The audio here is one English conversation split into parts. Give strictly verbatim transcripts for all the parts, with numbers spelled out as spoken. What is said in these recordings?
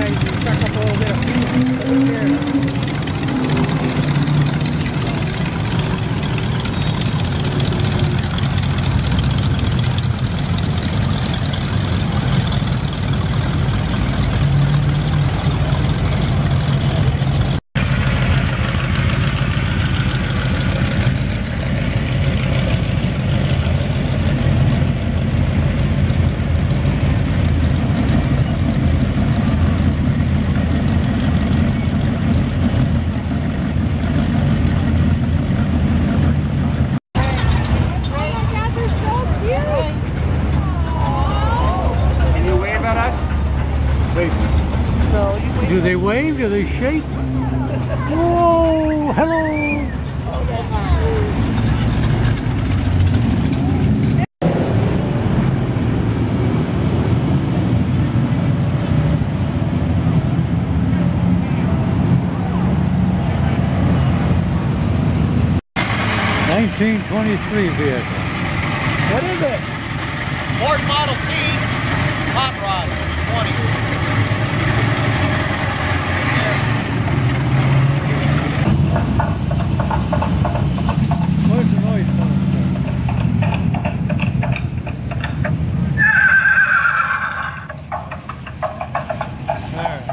sometimes you suck up a little bit of fuel. Who cares? Do they wave? Do they shake? Whoa! Hello! nineteen twenty-three vehicle. What is it? Ford Model T Hot Rod twenty. Where's the noise coming from? Alright.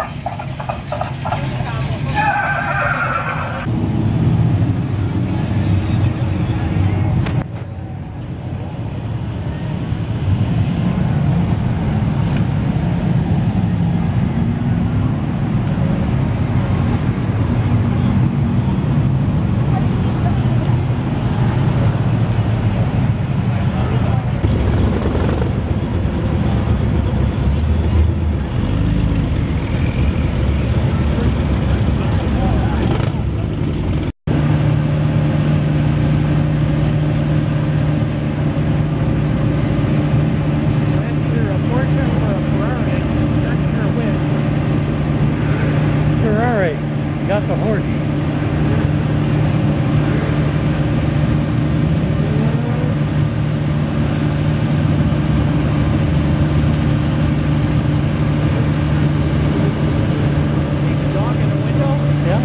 Got the horse. See the dog in the window? Yeah.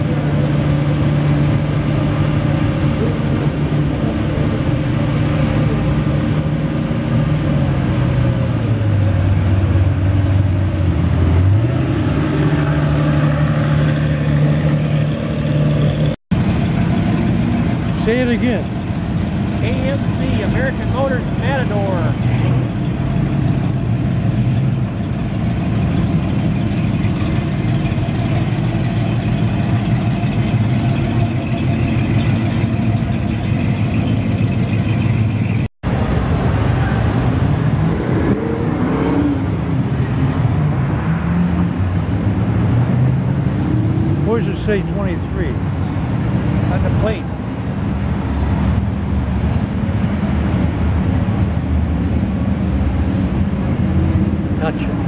Say it again. A M C, American Motors Matador. Where does it say twenty-three? On the plate. Gotcha.